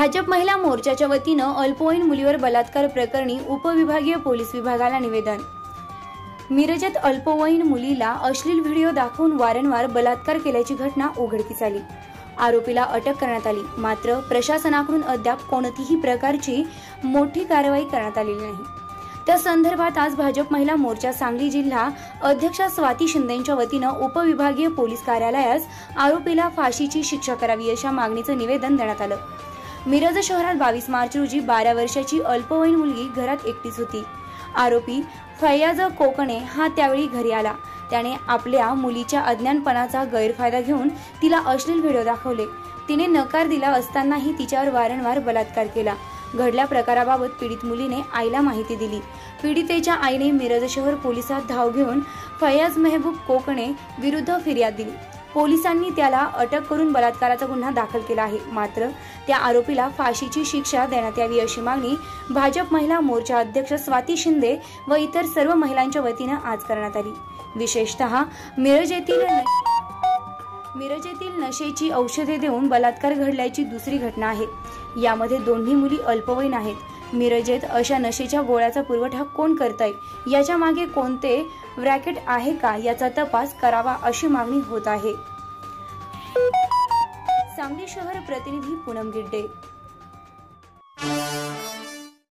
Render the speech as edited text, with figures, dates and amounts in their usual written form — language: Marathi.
भाजप महिला मोर्चाच्या वतीनं अल्पवयीन मुलीवर बलात्कार प्रकरणी उपविभागीय पोलीस विभागाला निवेदन। मिरजेत अल्पवयीन मुलीला अश्लील व्हिडिओ दाखवून वारंवार बलात्कार केल्याची घटना उघडकीस आली। आरोपीला अटक करण्यात आली, मात्र प्रशासनाकडून अद्याप कोणतीही प्रकारची मोठी कारवाई करण्यात आलेली नाही। त्या संदर्भात आज भाजप महिला मोर्चा सांगली जिल्हा अध्यक्षा स्वाती शिंदेंच्या वतीनं उपविभागीय पोलीस कार्यालयास आरोपीला फाशीची शिक्षा करावी अशा मागणीचं निवेदन देण्यात आलं। मिरज शहरात 22 मार्च रोजी 12 वर्षाची अल्पवयीन मुलगी घरात एकटीच होती। आरोपी फैयाज कोकणे हा त्यावेळी घरी आला। त्याने आपल्या मुलीच्या अज्ञानपणाचा गैरफायदा घेऊन तिला अश्लील व्हिडिओ दाखवले। तिने नकार दिला असतानाही तिच्यावर वारंवार बलात्कार केला। घडल्या प्रकाराबाबत पीडित मुलीने आईला माहिती दिली। पीडितेच्या आईने मिरज शहर पोलिसात धाव घेऊन फैयाज मेहबूब कोकणे विरुद्ध फिर्याद दिली। पोलिसांनी त्याला अटक करून बलात्काराचा गुन्हा दाखल केला आहे, मात्र त्या आरोपीला फाशीची शिक्षा देण्यात यावी अशी मागणी भाजप महिला मोर्चा अध्यक्ष स्वाती शिंदे व इतर सर्व महिलांच्या वतीनं आज करण्यात आली। विशेषतः मिरज येथील नशेची औषधे देऊन बलात्कार घडल्याची दुसरी घटना आहे। यामध्ये दोन्ही मुली अल्पवयीन आहेत। मिरजेत अशा नशेच्या गोळ्याचा पुरवठा कोण करतंय, याच्या मागे कोणते रॅकेट आहे का याचा तपास करावा अशी मागणी होत आहे। सांगली शहर प्रतिनिधी पूनम गिड्डे।